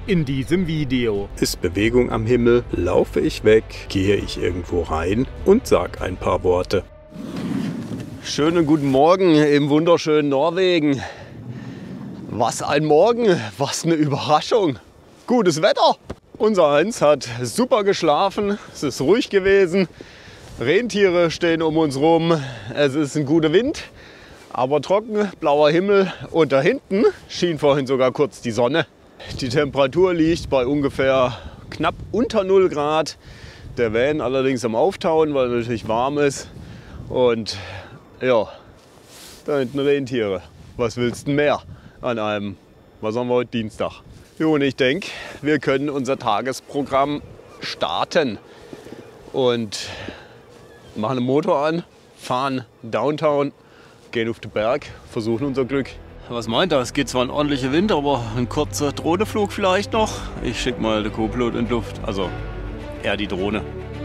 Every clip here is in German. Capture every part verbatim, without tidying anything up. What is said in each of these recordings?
In diesem Video ist Bewegung am Himmel, laufe ich weg, gehe ich irgendwo rein und sag ein paar Worte. Schönen guten Morgen im wunderschönen Norwegen. Was ein Morgen, was eine Überraschung. Gutes Wetter. Unser Heinz hat super geschlafen, es ist ruhig gewesen. Rentiere stehen um uns rum, es ist ein guter Wind, aber trocken, blauer Himmel und da hinten schien vorhin sogar kurz die Sonne. Die Temperatur liegt bei ungefähr knapp unter null Grad. Der Van allerdings am Auftauen, weil es natürlich warm ist. Und ja, da hinten Rentiere. Was willst du mehr an einem, was haben wir heute, Dienstag? Jo, und ich denke, wir können unser Tagesprogramm starten. Und machen den Motor an, fahren Downtown, gehen auf den Berg, versuchen unser Glück. Was meint er? Es geht zwar ein ordentlicher Wind, aber ein kurzer Drohneflug vielleicht noch. Ich schicke mal den Co-Pilot in die Luft, also eher die Drohne.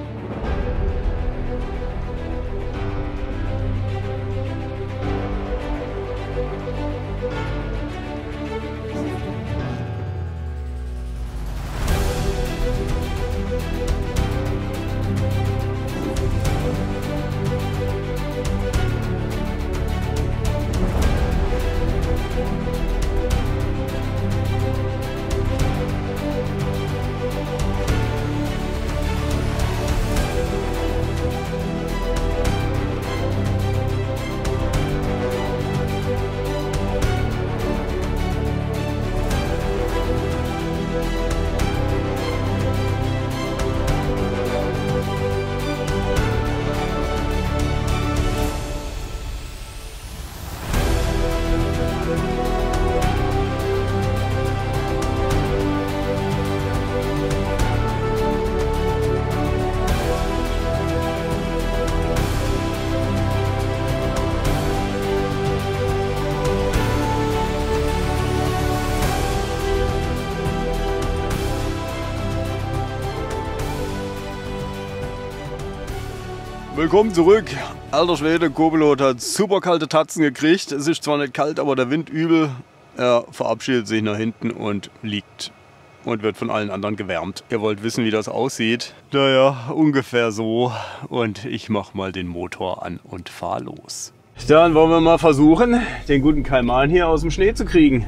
Willkommen zurück. Alter Schwede, Co-Pilot hat super kalte Tatzen gekriegt. Es ist zwar nicht kalt, aber der Wind übel. Er verabschiedet sich nach hinten und liegt und wird von allen anderen gewärmt. Ihr wollt wissen, wie das aussieht? Naja, ungefähr so. Und ich mach mal den Motor an und fahr los. Dann wollen wir mal versuchen, den guten Kaiman hier aus dem Schnee zu kriegen.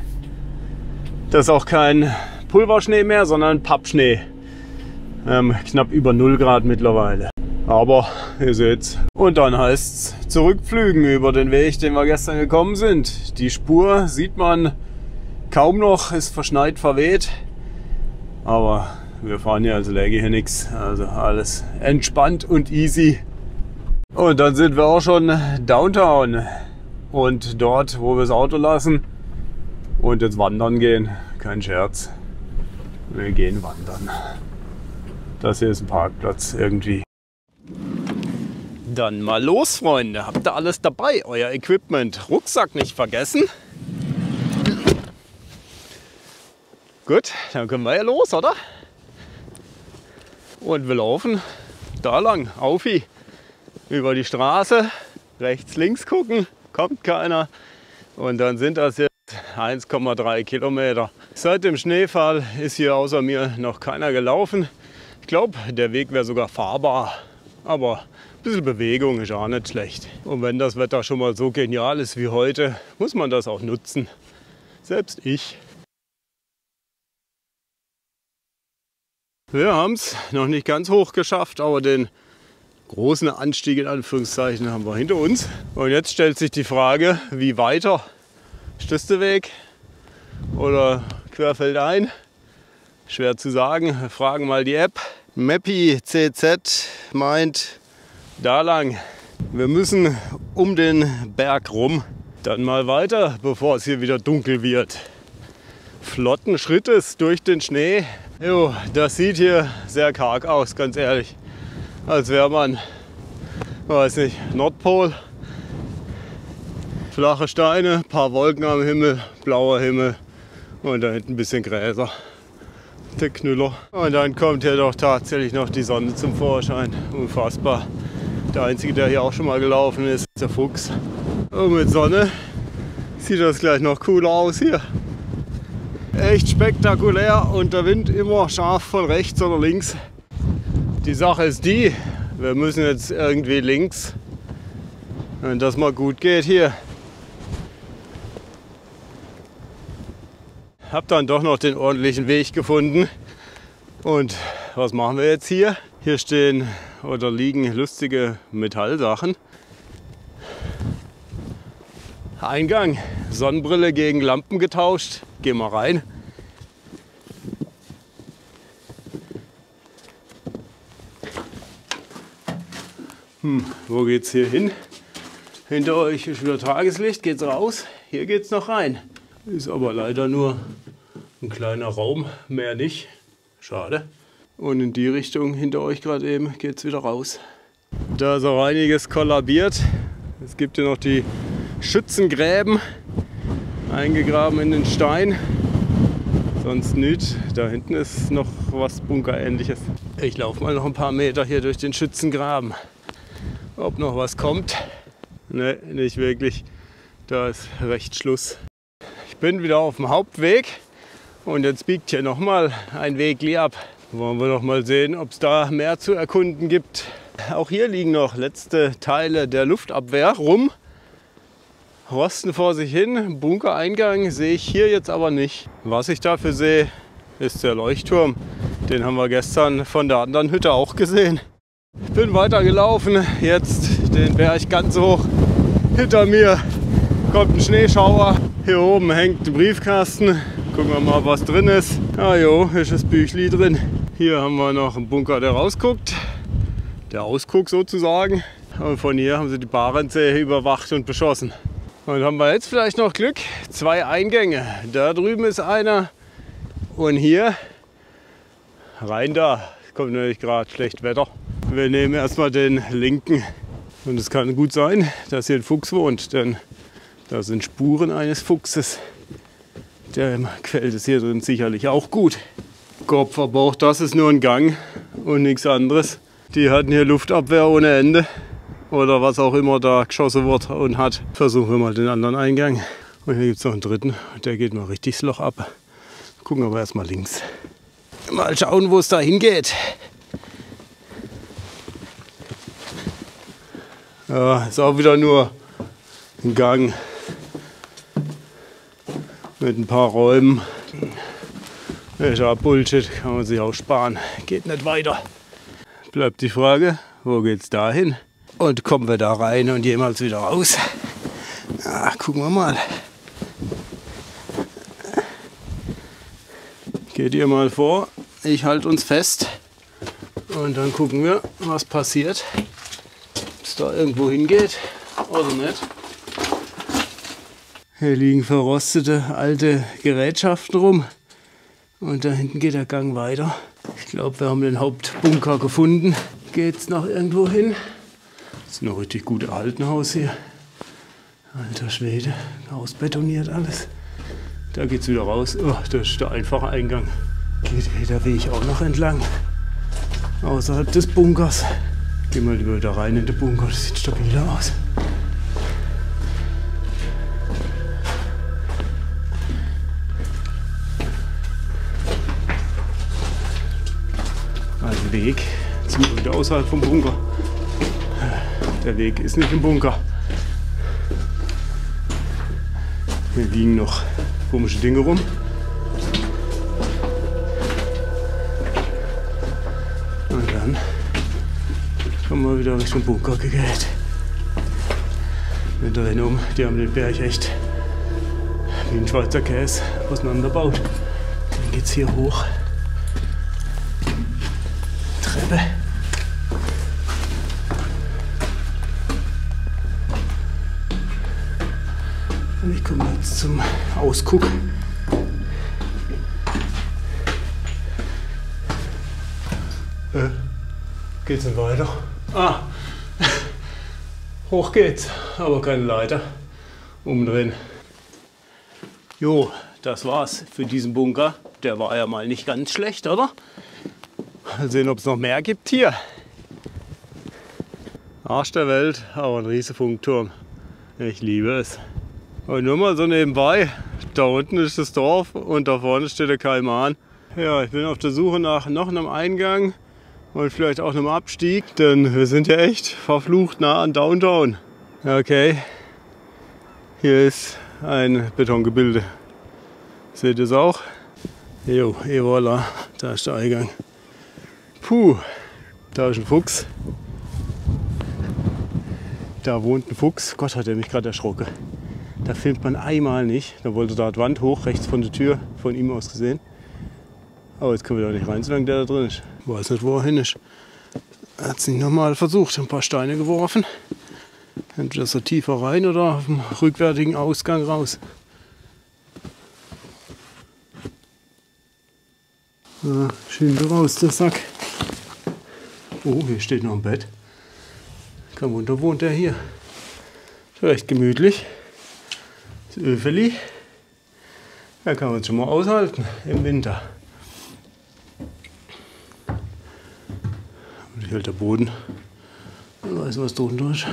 Das ist auch kein Pulverschnee mehr, sondern Pappschnee. Ähm, knapp über null Grad mittlerweile. Aber ihr seht's. Und dann heißt's zurückpflügen über den Weg, den wir gestern gekommen sind. Die Spur sieht man kaum noch, ist verschneit, verweht. Aber wir fahren ja, also läge hier nichts. Also alles entspannt und easy. Und dann sind wir auch schon Downtown. Und dort, wo wir das Auto lassen und jetzt wandern gehen. Kein Scherz. Wir gehen wandern. Das hier ist ein Parkplatz irgendwie. Dann mal los, Freunde. Habt ihr alles dabei? Euer Equipment. Rucksack nicht vergessen. Gut, dann können wir ja los, oder? Und wir laufen da lang, aufi, über die Straße. Rechts, links gucken, kommt keiner. Und dann sind das jetzt eins Komma drei Kilometer. Seit dem Schneefall ist hier außer mir noch keiner gelaufen. Ich glaube, der Weg wäre sogar fahrbar. Aber ein bisschen Bewegung ist auch nicht schlecht. Und wenn das Wetter schon mal so genial ist wie heute, muss man das auch nutzen. Selbst ich. Wir haben es noch nicht ganz hoch geschafft, aber den großen Anstieg in Anführungszeichen haben wir hinter uns. Und jetzt stellt sich die Frage, wie weiter? Ist das der Weg oder querfeldein? Schwer zu sagen. Wir fragen mal die App. Mappy C Z meint da lang. Wir müssen um den Berg rum. Dann mal weiter, bevor es hier wieder dunkel wird. Flotten Schrittes durch den Schnee. Jo, das sieht hier sehr karg aus, ganz ehrlich. Als wäre man, weiß nicht, Nordpol. Flache Steine, paar Wolken am Himmel, blauer Himmel und da hinten ein bisschen Gräser. Der Knüller. Und dann kommt hier doch tatsächlich noch die Sonne zum Vorschein. Unfassbar. Der einzige, der hier auch schon mal gelaufen ist, ist der Fuchs. Und mit Sonne sieht das gleich noch cooler aus hier. Echt spektakulär und der Wind immer scharf von rechts oder links. Die Sache ist die, wir müssen jetzt irgendwie links, wenn das mal gut geht hier. Hab dann doch noch den ordentlichen Weg gefunden. Und was machen wir jetzt hier? Hier stehen oder liegen lustige Metallsachen. Eingang, Sonnenbrille gegen Lampen getauscht. Gehen wir rein. Hm, wo geht's hier hin? Hinter euch ist wieder Tageslicht, geht's raus. Hier geht's noch rein. Ist aber leider nur ein kleiner Raum, mehr nicht. Schade. Und in die Richtung hinter euch gerade eben geht's wieder raus. Da ist auch einiges kollabiert. Es gibt hier noch die Schützengräben, eingegraben in den Stein. Sonst nichts. Da hinten ist noch was Bunkerähnliches. Ich laufe mal noch ein paar Meter hier durch den Schützengraben. Ob noch was kommt? Ne, nicht wirklich. Da ist recht Schluss. Ich bin wieder auf dem Hauptweg und jetzt biegt hier noch mal ein Wegli ab. Wollen wir noch mal sehen, ob es da mehr zu erkunden gibt. Auch hier liegen noch letzte Teile der Luftabwehr rum. Rosten vor sich hin. Bunkereingang sehe ich hier jetzt aber nicht. Was ich dafür sehe, ist der Leuchtturm. Den haben wir gestern von der anderen Hütte auch gesehen. Ich bin weiter gelaufen, jetzt den Berg ganz hoch. Hinter mir kommt ein Schneeschauer. Hier oben hängt ein Briefkasten. Gucken wir mal, was drin ist. Ah jo, ist das Büchli drin. Hier haben wir noch einen Bunker, der rausguckt. Der Ausguck sozusagen. Und von hier haben sie die Barentssee überwacht und beschossen. Und haben wir jetzt vielleicht noch Glück. Zwei Eingänge. Da drüben ist einer. Und hier rein da. Kommt nämlich gerade schlecht Wetter. Wir nehmen erstmal den linken. Und es kann gut sein, dass hier ein Fuchs wohnt. Denn da sind Spuren eines Fuchses. Dem gefällt es hier drin sicherlich auch gut. Kopf, aber auch das ist nur ein Gang und nichts anderes. Die hatten hier Luftabwehr ohne Ende. Oder was auch immer da geschossen wird und hat. Versuchen wir mal den anderen Eingang. Und hier gibt es noch einen dritten. Der geht mal richtig das Loch ab. Gucken wir aber erstmal links. Mal schauen, wo es da hingeht. Ja, ist auch wieder nur ein Gang mit ein paar Räumen. Ist ja Bullshit, kann man sich auch sparen. Geht nicht weiter. Bleibt die Frage, wo geht's da hin? Und kommen wir da rein und jemals wieder raus? Ja, gucken wir mal. Geht ihr mal vor, ich halte uns fest und dann gucken wir, was passiert. Ob es da irgendwo hingeht oder nicht. Hier liegen verrostete alte Gerätschaften rum und da hinten geht der Gang weiter. Ich glaube, wir haben den Hauptbunker gefunden. Geht's noch irgendwo hin? Das ist noch richtig gut erhalten Haus hier. Alter Schwede, ausbetoniert alles. Da geht's wieder raus. Oh, das ist der einfache Eingang. Geht hier der Weg auch noch entlang. Außerhalb des Bunkers. Gehen wir lieber da rein in den Bunker, das sieht stabiler aus. Ein Weg, ziemlich wieder außerhalb vom Bunker. Der Weg ist nicht im Bunker. Hier liegen noch komische Dinge rum. Und dann kommen wir wieder Richtung Bunker gegelt. Wir drehen um, die haben den Berg echt wie ein Schweizer Käse auseinanderbaut. Dann geht's hier hoch. Treppe. Und ich komme jetzt zum Ausguck. Äh, geht's denn weiter? Ah, hoch geht's, aber keine Leiter. Umdrehen. Jo, das war's für diesen Bunker. Der war ja mal nicht ganz schlecht, oder? Mal sehen, ob es noch mehr gibt hier. Arsch der Welt, aber ein riesiger Funkturm. Ich liebe es. Und nur mal so nebenbei, Da unten ist das Dorf und da vorne steht der Kaiman. Ja, ich bin auf der Suche nach noch einem Eingang und vielleicht auch einem Abstieg, denn wir sind ja echt verflucht nah an Downtown. Okay, hier ist ein Betongebilde. Seht ihr es auch? Jo, et voilà, da ist der Eingang. Puh, da ist ein Fuchs. Da wohnt ein Fuchs. Gott, hat er mich gerade erschrocken. Da filmt man einmal nicht. Da wollte da die Wand hoch, rechts von der Tür, von ihm aus gesehen. Aber jetzt können wir da nicht rein, solange der da drin ist. Ich weiß nicht, wo er hin ist. Er hat es nicht nochmal versucht, ein paar Steine geworfen. Entweder so tiefer rein oder auf dem rückwärtigen Ausgang raus. Ja, schön raus, der Sack. Oh, hier steht noch ein Bett. Kein Wunder, wohnt er hier. Ist recht gemütlich. Das Öfeli. Da kann man es schon mal aushalten im Winter. Und hier hält der Boden. Man weiß, was drunter ist.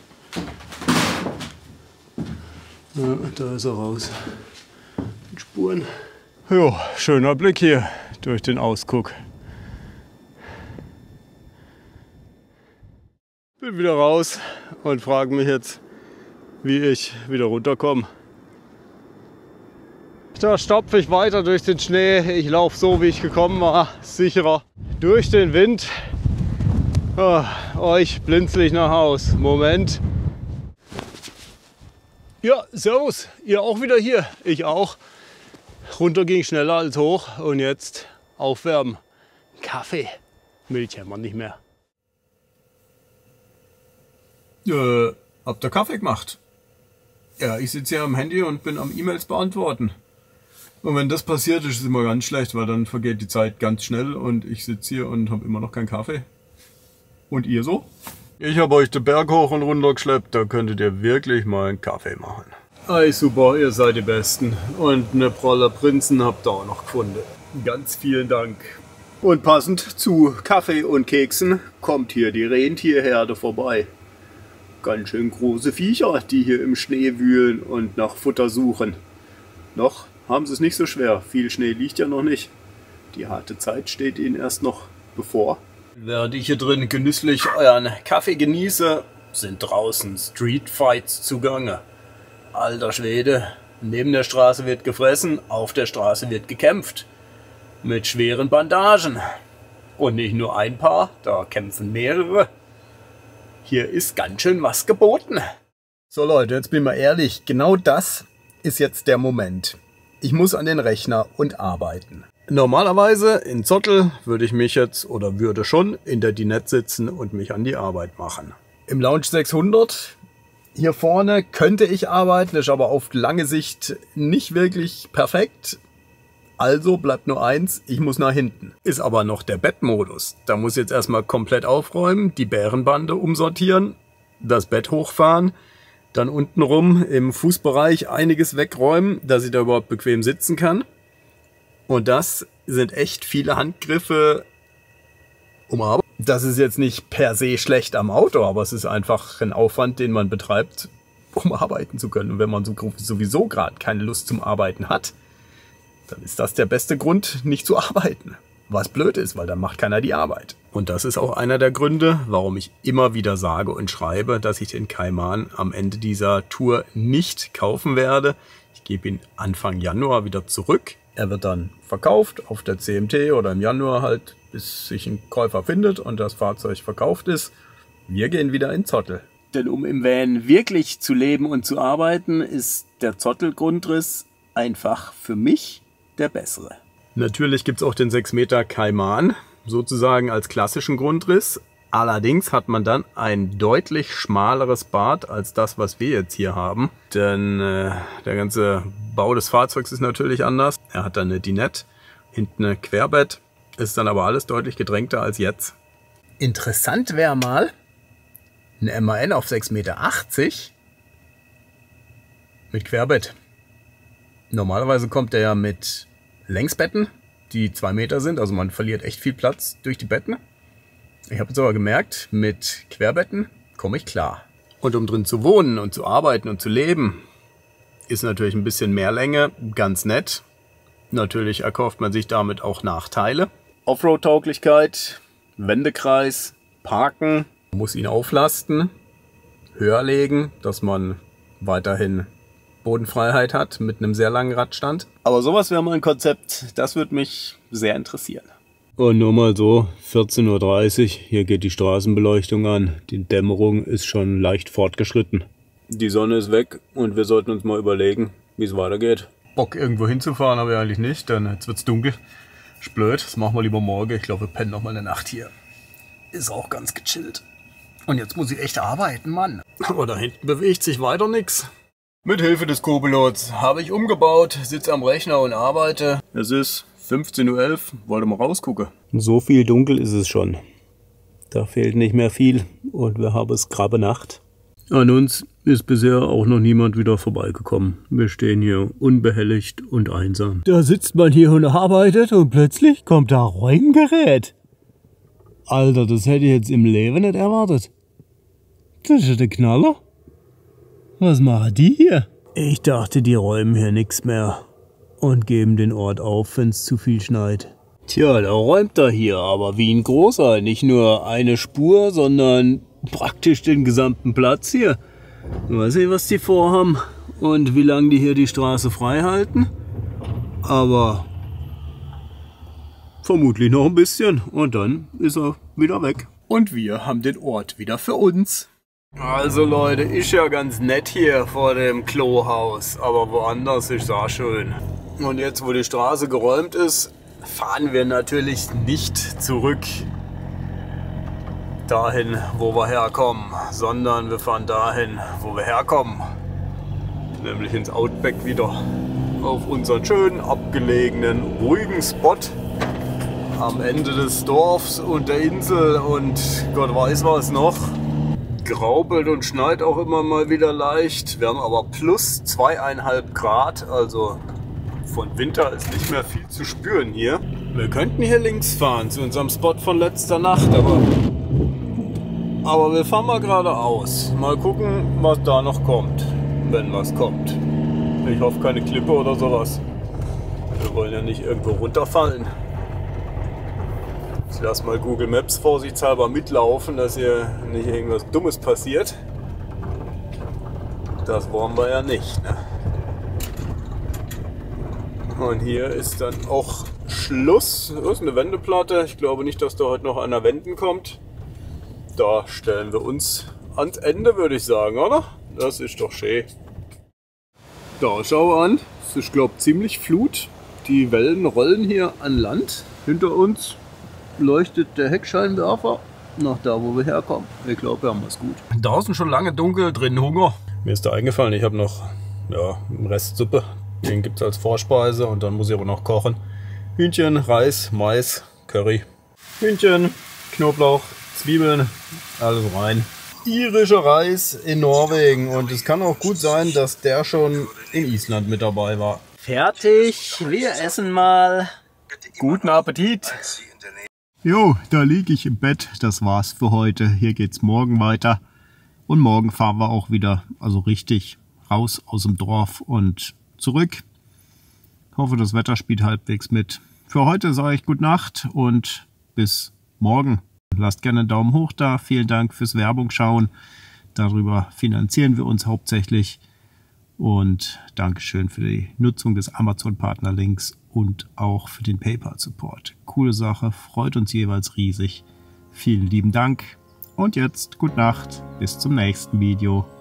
Ja, da ist er raus. Mit Spuren. Jo, schöner Blick hier durch den Ausguck. Bin wieder raus und frage mich jetzt, wie ich wieder runterkomme. Da stopfe ich weiter durch den Schnee. Ich laufe so, wie ich gekommen war, sicherer. Durch den Wind. Oh, euch blinzel ich nach Haus. Moment. Ja, servus. Ihr auch wieder hier? Ich auch. Runter ging schneller als hoch und jetzt aufwärmen. Kaffee. Milch haben wir nicht mehr. Äh, habt ihr Kaffee gemacht? Ja, ich sitze hier am Handy und bin am E-Mails beantworten. Und wenn das passiert, ist es immer ganz schlecht, weil dann vergeht die Zeit ganz schnell und ich sitze hier und habe immer noch keinen Kaffee. Und ihr so? Ich habe euch den Berg hoch und runter geschleppt, da könntet ihr wirklich mal einen Kaffee machen. Ei, super, ihr seid die Besten. Und eine Prolle Prinzen habt ihr auch noch gefunden. Ganz vielen Dank. Und passend zu Kaffee und Keksen kommt hier die Rentierherde vorbei. Ganz schön große Viecher, die hier im Schnee wühlen und nach Futter suchen. Noch haben sie es nicht so schwer. Viel Schnee liegt ja noch nicht. Die harte Zeit steht ihnen erst noch bevor. Während ich hier drin genüsslich euren Kaffee genieße, sind draußen Streetfights zugange. Alter Schwede, neben der Straße wird gefressen, auf der Straße wird gekämpft. Mit schweren Bandagen. Und nicht nur ein paar, da kämpfen mehrere. Hier ist ganz schön was geboten. So Leute, jetzt bin ich mal ehrlich, genau das ist jetzt der Moment. Ich muss an den Rechner und arbeiten. Normalerweise in Zottel würde ich mich jetzt oder würde schon in der Dinette sitzen und mich an die Arbeit machen. Im Lounge sechshundert hier vorne könnte ich arbeiten, ist aber auf lange Sicht nicht wirklich perfekt. Also bleibt nur eins, ich muss nach hinten. Ist aber noch der Bettmodus. Da muss ich jetzt erstmal komplett aufräumen, die Bärenbande umsortieren, das Bett hochfahren, dann untenrum im Fußbereich einiges wegräumen, dass ich da überhaupt bequem sitzen kann. Und das sind echt viele Handgriffe um Arbeit. Das ist jetzt nicht per se schlecht am Auto, aber es ist einfach ein Aufwand, den man betreibt, um arbeiten zu können. Und wenn man sowieso gerade keine Lust zum Arbeiten hat, dann ist das der beste Grund, nicht zu arbeiten. Was blöd ist, weil dann macht keiner die Arbeit. Und das ist auch einer der Gründe, warum ich immer wieder sage und schreibe, dass ich den Kaiman am Ende dieser Tour nicht kaufen werde. Ich gebe ihn Anfang Januar wieder zurück. Er wird dann verkauft auf der C M T oder im Januar halt, bis sich ein Käufer findet und das Fahrzeug verkauft ist. Wir gehen wieder in Zottel. Denn um im Van wirklich zu leben und zu arbeiten, ist der Zottel-Grundriss einfach für mich der bessere. Natürlich gibt es auch den sechs Meter Kaiman, sozusagen als klassischen Grundriss. Allerdings hat man dann ein deutlich schmaleres Bad als das, was wir jetzt hier haben. Denn äh, der ganze Bau des Fahrzeugs ist natürlich anders. Er hat dann eine Dinette, hinten ein Querbett, ist dann aber alles deutlich gedrängter als jetzt. Interessant wäre mal ein M A N auf sechs Meter achtzig mit Querbett. Normalerweise kommt er ja mit Längsbetten, die zwei Meter sind, also man verliert echt viel Platz durch die Betten. Ich habe jetzt aber gemerkt, mit Querbetten komme ich klar. Und um drin zu wohnen und zu arbeiten und zu leben, Ist natürlich ein bisschen mehr Länge, ganz nett. Natürlich erkauft man sich damit auch Nachteile. Offroad-Tauglichkeit, Wendekreis, Parken, man muss ihn auflasten, höher legen, dass man weiterhin Bodenfreiheit hat mit einem sehr langen Radstand. Aber sowas wäre mal ein Konzept, das würde mich sehr interessieren. Und nur mal so, vierzehn Uhr dreißig, hier geht die Straßenbeleuchtung an. Die Dämmerung ist schon leicht fortgeschritten. Die Sonne ist weg und wir sollten uns mal überlegen, wie es weitergeht. Bock irgendwo hinzufahren habe ich eigentlich nicht, denn jetzt wird es dunkel. Ist blöd, das machen wir lieber morgen. Ich glaube, wir pennen noch mal eine Nacht hier. Ist auch ganz gechillt. Und jetzt muss ich echt arbeiten, Mann. Aber da hinten bewegt sich weiter nichts. Mit Hilfe des Co-Pilots habe ich umgebaut, sitze am Rechner und arbeite. Es ist fünfzehn Uhr elf, wollte mal rausgucken. So viel dunkel ist es schon. Da fehlt nicht mehr viel und wir haben es grabe Nacht. An uns ist bisher auch noch niemand wieder vorbeigekommen. Wir stehen hier unbehelligt und einsam. Da sitzt man hier und arbeitet und plötzlich kommt da Räumgerät. Alter, das hätte ich jetzt im Leben nicht erwartet. Das ist ja der Knaller. Was machen die hier? Ich dachte, die räumen hier nichts mehr und geben den Ort auf, wenn es zu viel schneit. Tja, da räumt er hier, aber wie ein großer. Nicht nur eine Spur, sondern praktisch den gesamten Platz hier. Mal sehen, was die vorhaben und wie lange die hier die Straße frei halten. Aber vermutlich noch ein bisschen und dann ist er wieder weg. Und wir haben den Ort wieder für uns. Also Leute, ist ja ganz nett hier vor dem Klohaus, aber woanders ist es auch schön. Und jetzt, wo die Straße geräumt ist, fahren wir natürlich nicht zurück dahin, wo wir herkommen, sondern wir fahren dahin, wo wir herkommen. Nämlich ins Outback wieder. Auf unseren schönen, abgelegenen, ruhigen Spot am Ende des Dorfs und der Insel und Gott weiß was noch. Graubelt und schneit auch immer mal wieder leicht. Wir haben aber plus zweieinhalb Grad, also von Winter ist nicht mehr viel zu spüren hier. Wir könnten hier links fahren zu unserem Spot von letzter Nacht, aber, aber wir fahren mal geradeaus. Mal gucken, was da noch kommt, wenn was kommt. Ich hoffe keine Klippe oder sowas. Wir wollen ja nicht irgendwo runterfallen. Ich lasse mal Google Maps vorsichtshalber mitlaufen, dass hier nicht irgendwas Dummes passiert. Das wollen wir ja nicht, ne? Und hier ist dann auch Schluss. Das ist eine Wendeplatte. Ich glaube nicht, dass da heute noch einer wenden kommt. Da stellen wir uns ans Ende, würde ich sagen, oder? Das ist doch schön. Da, schau an. Es ist, glaube ich, ziemlich Flut. Die Wellen rollen hier an Land. Hinter uns leuchtet der Heckscheinwerfer nach da, wo wir herkommen. Ich glaube, wir haben es gut. Draußen schon lange dunkel, drin Hunger. Mir ist da eingefallen, ich habe noch ja, einen Rest Suppe. Den gibt es als Vorspeise und dann muss ich aber noch kochen. Hühnchen, Reis, Mais, Curry. Hühnchen, Knoblauch, Zwiebeln, alles rein. Irischer Reis in Norwegen und es kann auch gut sein, dass der schon in Island mit dabei war. Fertig, wir essen mal. Guten Appetit. Jo, da liege ich im Bett. Das war's für heute. Hier geht's morgen weiter. Und morgen fahren wir auch wieder, also richtig, raus aus dem Dorf und zurück. Ich hoffe, das Wetter spielt halbwegs mit. Für heute sage ich gute Nacht und bis morgen. Lasst gerne einen Daumen hoch da. Vielen Dank fürs Werbung schauen. Darüber finanzieren wir uns hauptsächlich. Und Dankeschön für die Nutzung des Amazon-Partner-Links und auch für den PayPal-Support. Coole Sache, freut uns jeweils riesig. Vielen lieben Dank und jetzt gute Nacht, bis zum nächsten Video.